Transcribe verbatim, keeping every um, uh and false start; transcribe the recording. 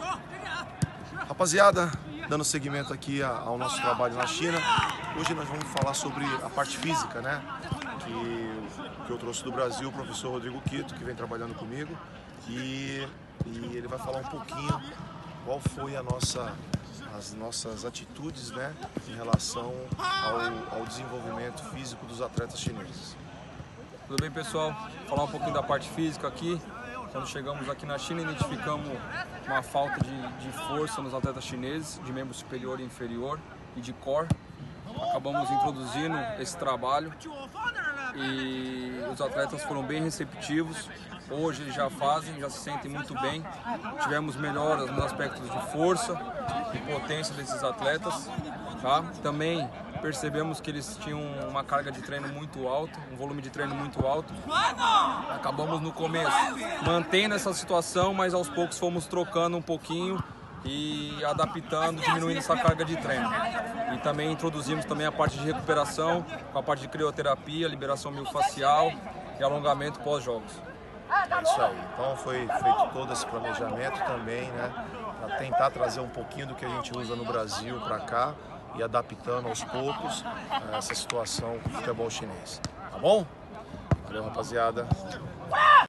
Rapaziada, dando seguimento aqui ao nosso trabalho na China, hoje nós vamos falar sobre a parte física, né? Que, que eu trouxe do Brasil, o professor Rodrigo Quito, que vem trabalhando comigo, e, e ele vai falar um pouquinho qual foi a nossa, as nossas atitudes, né, em relação ao, ao desenvolvimento físico dos atletas chineses. Tudo bem, pessoal? Vou falar um pouquinho da parte física aqui. Quando chegamos aqui na China, identificamos uma falta de, de força nos atletas chineses, de membro superior e inferior e de core. Acabamos introduzindo esse trabalho e os atletas foram bem receptivos. Hoje eles já fazem, já se sentem muito bem. Tivemos melhoras nos aspectos de força e potência desses atletas, tá? Também percebemos que eles tinham uma carga de treino muito alta, um volume de treino muito alto. Acabamos no começo mantendo essa situação, mas aos poucos fomos trocando um pouquinho e adaptando, diminuindo essa carga de treino. E também introduzimos também a parte de recuperação, com a parte de crioterapia, liberação miofascial e alongamento pós-jogos. É isso aí. Então foi feito todo esse planejamento também, né, para tentar trazer um pouquinho do que a gente usa no Brasil para cá e adaptando aos poucos essa situação com o futebol chinês. Tá bom? Valeu, rapaziada.